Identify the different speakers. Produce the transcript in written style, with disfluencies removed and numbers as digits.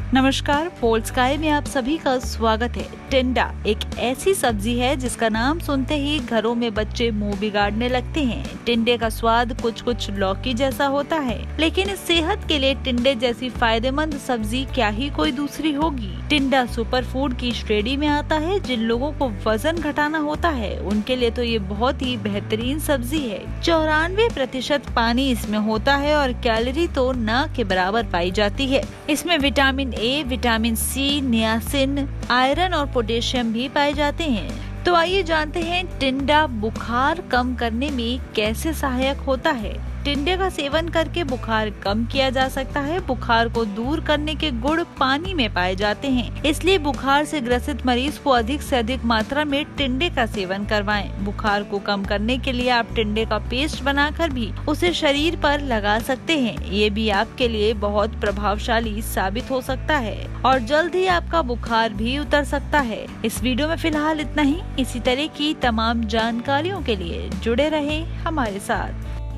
Speaker 1: नमस्कार, पोल स्काई में आप सभी का स्वागत है। टिंडा एक ऐसी सब्जी है जिसका नाम सुनते ही घरों में बच्चे मुंह बिगाड़ने लगते हैं। टिंडे का स्वाद कुछ लौकी जैसा होता है, लेकिन सेहत के लिए टिंडे जैसी फायदेमंद सब्जी क्या ही कोई दूसरी होगी। टिंडा सुपर फूड की श्रेणी में आता है। जिन लोगों को वजन घटाना होता है उनके लिए तो ये बहुत ही बेहतरीन सब्जी है। 94% पानी इसमें होता है और कैलोरी तो न के बराबर पाई जाती है। इसमें vitamin A, vitamin C, niacin, iron और पोटेशियम भी पाए जाते हैं। तो आइए जानते हैं टिंडा बुखार कम करने में कैसे सहायक होता है। टिंडे का सेवन करके बुखार कम किया जा सकता है। बुखार को दूर करने के गुण पानी में पाए जाते हैं, इसलिए बुखार से ग्रसित मरीज को अधिक से अधिक मात्रा में टिंडे का सेवन करवाएं। बुखार को कम करने के लिए आप टिंडे का पेस्ट बनाकर भी उसे शरीर पर लगा सकते हैं। ये भी आपके लिए बहुत प्रभावशाली साबित हो सकता है और जल्द ही आपका बुखार भी उतर सकता है। इस वीडियो में फिलहाल इतना ही। इसी तरह की तमाम जानकारियों के लिए जुड़े रहें हमारे साथ।